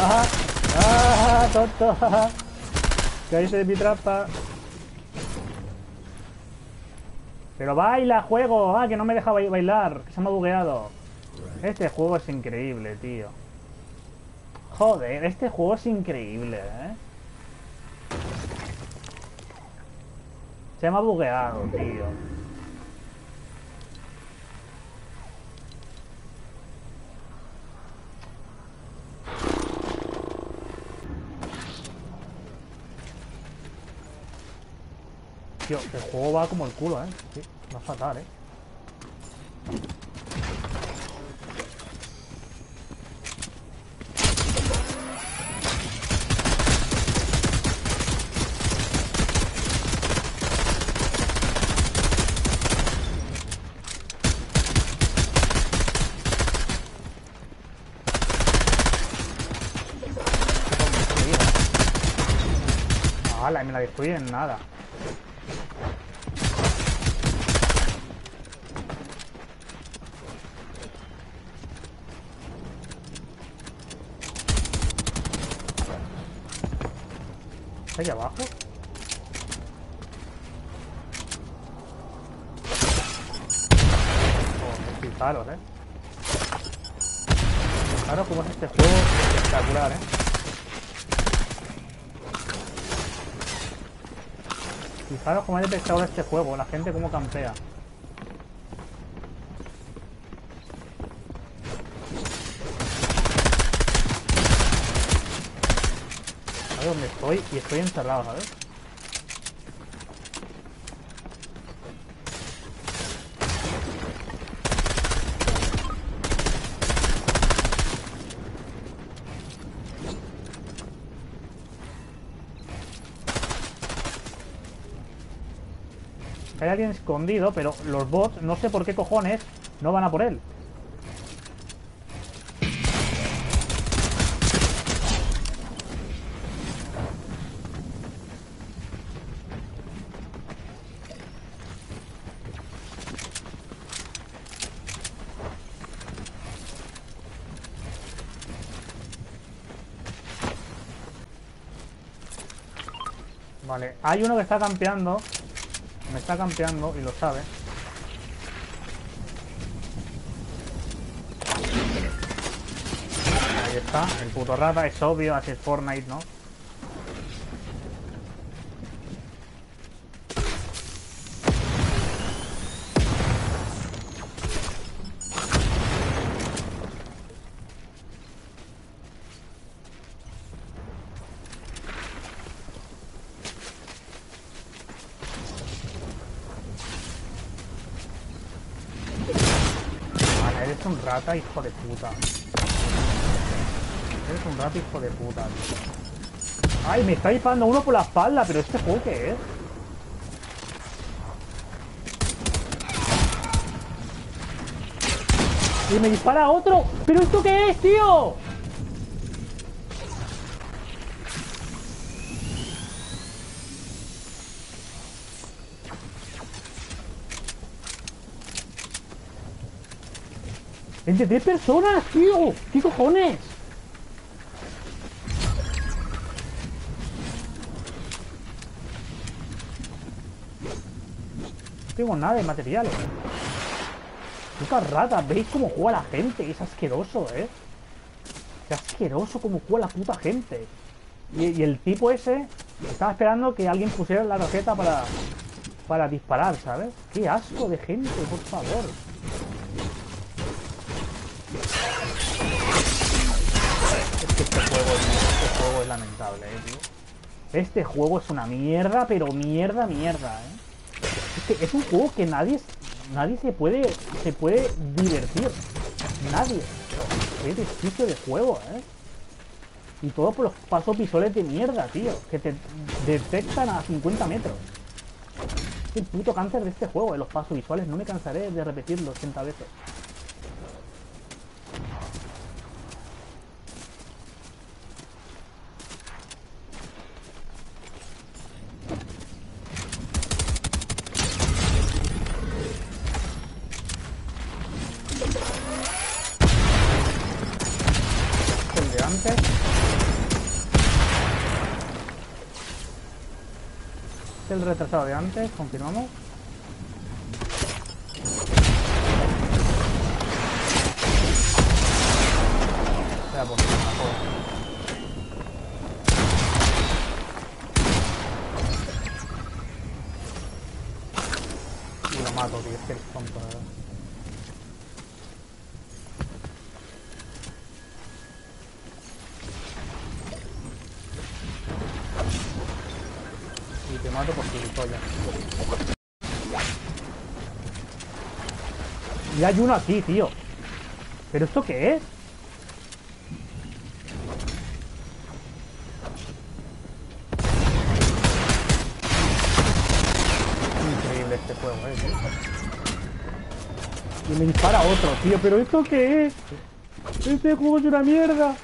¡Ah! ¡Ah! ¡Tonto! ¡Caíste de mi trampa! ¡Pero baila, juego! ¡Ah, que no me deja bailar! ¡Que se me ha bugueado! Este juego es increíble, tío. Joder, este juego es increíble, ¿eh? Se me ha bugueado, tío. Tío, el juego va como el culo, ¿eh? Sí, va fatal, ¿eh? ¡Hala! Y me la destruyen en nada. ¿Está ahí abajo? Oh, fijaros, ¿eh? Fijaros cómo es este juego espectacular, ¿eh? Fijaros cómo es espectacular este juego, la gente cómo campea. A ver dónde estoy y estoy encerrado, ¿sabes? Hay alguien escondido, pero los bots, no sé por qué cojones, no van a por él. Vale, hay uno que está campeando. Me está campeando y lo sabe. Ahí está, el puto rata, es obvio, así es Fortnite, ¿no? Vale, eres un rata, hijo de puta. Eres un rata, hijo de puta, tío. Ay, me está disparando uno por la espalda, pero ¿este juego qué es? Y me dispara otro. ¿Pero esto qué es, tío? ¡Entre 3 personas, tío! ¿Qué cojones? No tengo nada de materiales. Puta rata, ¿veis cómo juega la gente? Es asqueroso, ¿eh? Es asqueroso cómo juega la puta gente. Y el tipo ese estaba esperando que alguien pusiera la tarjeta para disparar, ¿sabes? ¡Qué asco de gente, por favor! Es que este juego es lamentable, tío. Este juego es una mierda, pero mierda, ¿eh? Es que es un juego que nadie se puede divertir. Nadie. Qué desquicio de juego, ¿eh? Y todo por los pasos visuales de mierda, tío. Que te detectan a 50 metros. Es el puto cáncer de este juego, los pasos visuales. No me cansaré de repetirlo 80 veces. El de antes. el retrasado de antes, confirmamos. Espera, por favor. Y lo mato, tío, es que eres tonto, ¿verdad? Y te mato por gilipollas. Y hay uno aquí, tío. ¿Pero esto qué es? Increíble este juego, tío. Y me dispara otro, tío. ¿Pero esto qué es? Este juego es una mierda.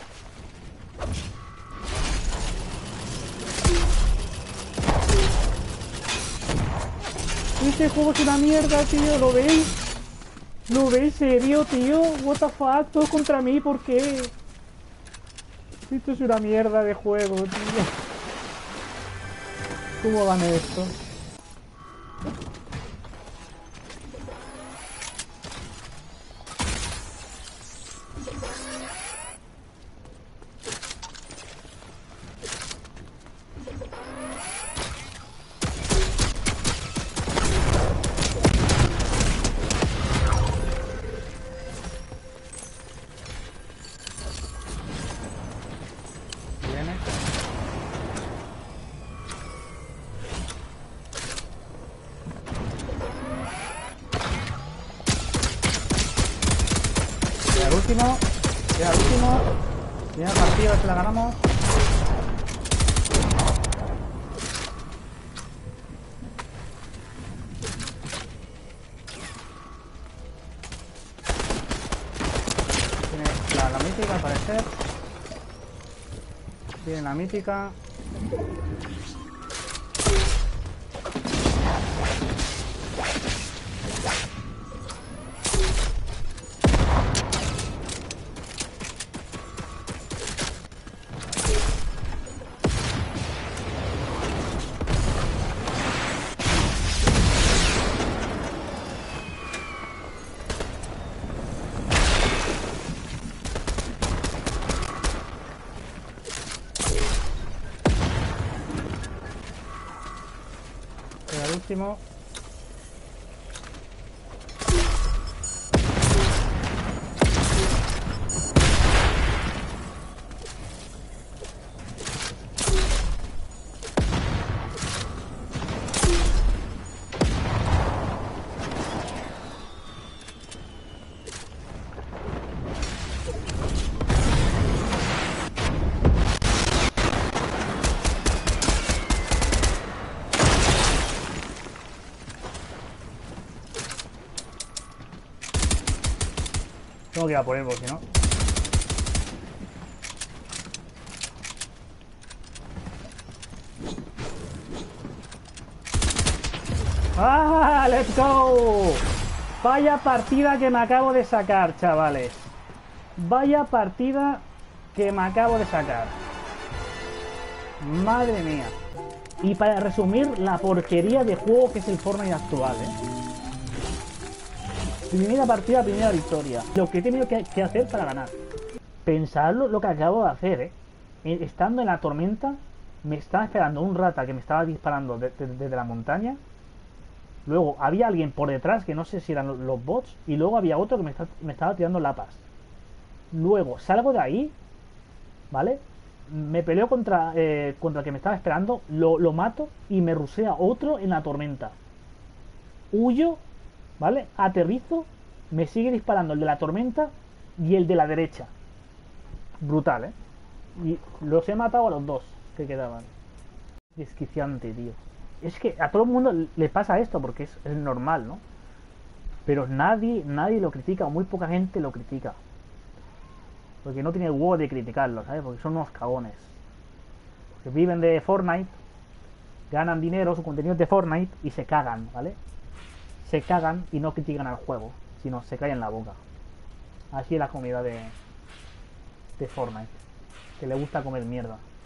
Este juego es una mierda, tío. ¿Lo veis? ¿Lo veis serio, tío? What the fuck, todo contra mí, ¿por qué? Esto es una mierda de juego, tío. ¿Cómo van esto? Viene. Y al último. Y al último. Primera partida, a ver si la ganamos. Tiene la mítica al parecer. Tiene la mítica. Y al último. Tengo que ir a por él, porque si no. ¡Ah! ¡Let's go! Vaya partida que me acabo de sacar, chavales. Vaya partida que me acabo de sacar. Madre mía. Y para resumir, la porquería de juego que es el Fortnite actual, Primera partida, primera victoria. Lo que he tenido que hacer para ganar. Pensad lo que acabo de hacer, Estando en la tormenta, me estaba esperando un rata que me estaba disparando desde la montaña. Luego había alguien por detrás, que no sé si eran los bots. Y luego había otro que me estaba tirando lapas. Luego salgo de ahí, ¿vale? Me peleo contra el que me estaba esperando. Lo mato y me rusea otro en la tormenta. Huyo, ¿vale? Aterrizo, me sigue disparando el de la tormenta y el de la derecha. Brutal, Y los he matado a los dos que quedaban. Desquiciante, tío. Es que a todo el mundo le pasa esto porque es normal, ¿no? Pero nadie lo critica, o muy poca gente lo critica. Porque no tiene huevo de criticarlo, ¿sabes? Porque son unos cagones. Porque viven de Fortnite, ganan dinero, su contenido es de Fortnite y se cagan, ¿vale? Se cagan y no critican al juego, sino se callan la boca. Así es la comunidad de Fortnite, que le gusta comer mierda.